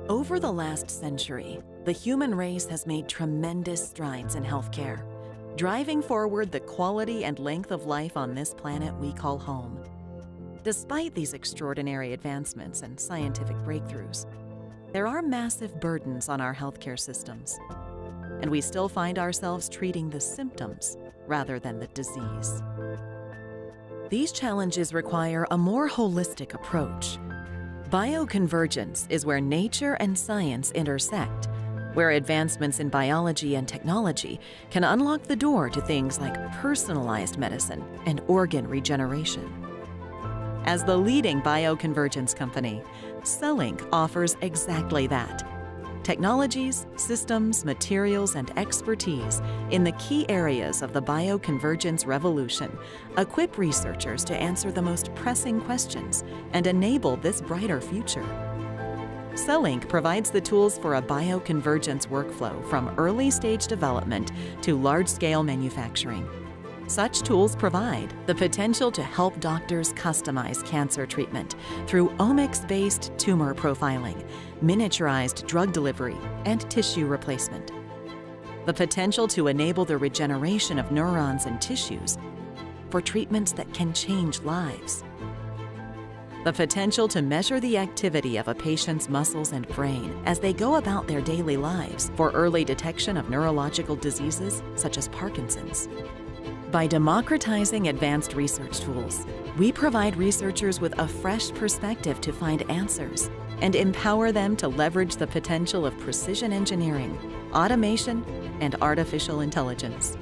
Over the last century, the human race has made tremendous strides in healthcare, driving forward the quality and length of life on this planet we call home. Despite these extraordinary advancements and scientific breakthroughs, there are massive burdens on our healthcare systems, and we still find ourselves treating the symptoms rather than the disease. These challenges require a more holistic approach. Bioconvergence is where nature and science intersect, where advancements in biology and technology can unlock the door to things like personalized medicine and organ regeneration. As the leading bioconvergence company, CELLINK offers exactly that: technologies, systems, materials, and expertise in the key areas of the bioconvergence revolution equip researchers to answer the most pressing questions and enable this brighter future. CELLINK provides the tools for a bioconvergence workflow from early-stage development to large-scale manufacturing. Such tools provide the potential to help doctors customize cancer treatment through omics-based tumor profiling, miniaturized drug delivery, and tissue replacement. The potential to enable the regeneration of neurons and tissues for treatments that can change lives. The potential to measure the activity of a patient's muscles and brain as they go about their daily lives for early detection of neurological diseases such as Parkinson's. By democratizing advanced research tools, we provide researchers with a fresh perspective to find answers and empower them to leverage the potential of precision engineering, automation, and artificial intelligence.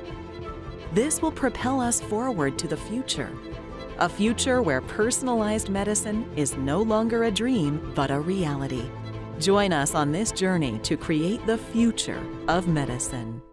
This will propel us forward to the future, a future where personalized medicine is no longer a dream, but a reality. Join us on this journey to create the future of medicine.